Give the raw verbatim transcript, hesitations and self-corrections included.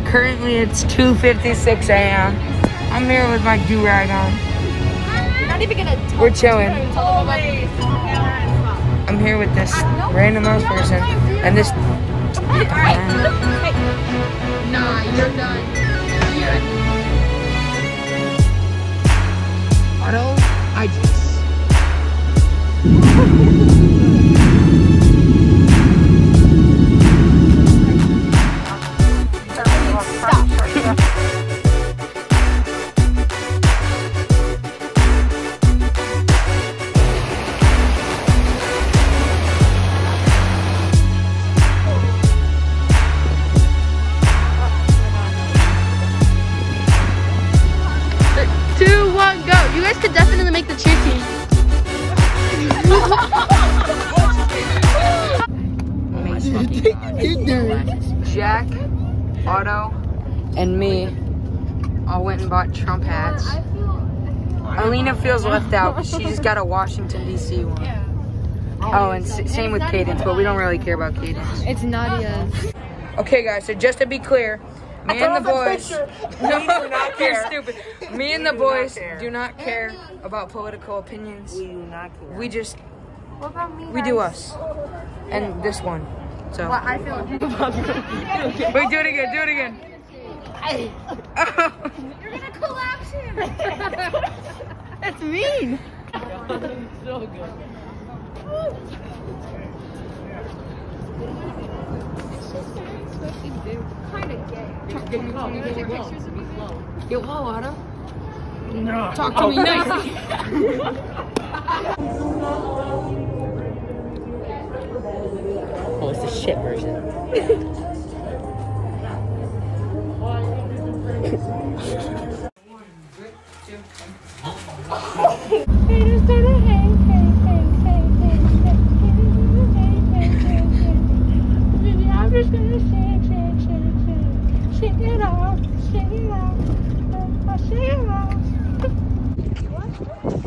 Currently, it's two fifty-six a m I'm here with my do-rag on. You're not even gonna We're chilling. Tell I'm here with this random ass person and this. Nah, you're done. Auto, I just. Two, one, go. You guys could definitely make the cheer team. Jack, Otto, and me all went and bought Trump hats. Alina feels left out because she just got a Washington D C one. Oh, and s same with Cadence, but we don't really care about Cadence. It's Nadia's. Okay, guys, so just to be clear, me and the boys, no, do not you're care. stupid. Me and the boys do not care about political opinions. We do not care. We just, What about me? we do us. And this one. So. Well, I feel. Wait, do it again, do it again. You're gonna collapse him. That's mean. So good. Kind of gay. Yo, hello, Otto. No. Talk to me nicely. Oh, it's the shit version. I'm just gonna shake, shake, shake, shake, shake it off, shake it off, shake it off. What?